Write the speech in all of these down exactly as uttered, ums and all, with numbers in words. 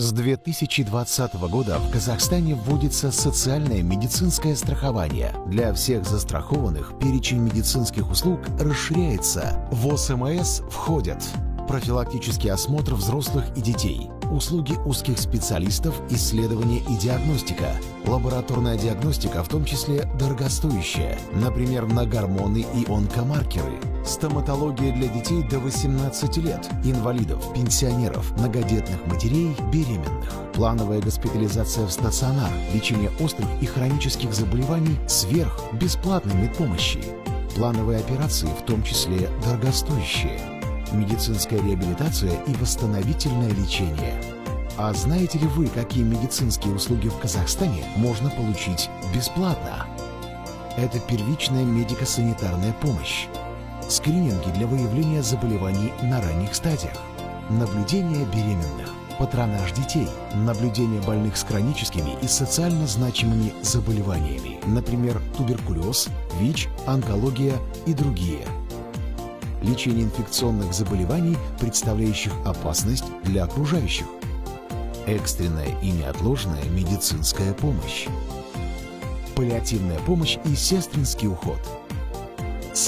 С две тысячи двадцатого года в Казахстане вводится социальное медицинское страхование. Для всех застрахованных перечень медицинских услуг расширяется. В ОСМС входят профилактический осмотр взрослых и детей, услуги узких специалистов, исследования и диагностика, лабораторная диагностика, в том числе дорогостоящая, например, на гормоны и онкомаркеры, стоматология для детей до восемнадцати лет, инвалидов, пенсионеров, многодетных матерей, беременных, плановая госпитализация в стационар, лечение острых и хронических заболеваний сверх бесплатной медпомощи, плановые операции, в том числе дорогостоящие, медицинская реабилитация и восстановительное лечение. А знаете ли вы, какие медицинские услуги в Казахстане можно получить бесплатно? Это первичная медико-санитарная помощь, скрининги для выявления заболеваний на ранних стадиях, наблюдение беременных, патронаж детей, наблюдение больных с хроническими и социально значимыми заболеваниями, например, туберкулез, ВИЧ, онкология и другие. Лечение инфекционных заболеваний, представляющих опасность для окружающих. Экстренная и неотложная медицинская помощь. Паллиативная помощь и сестринский уход.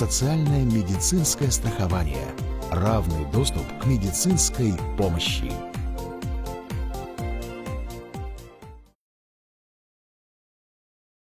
Социальное медицинское страхование. Равный доступ к медицинской помощи.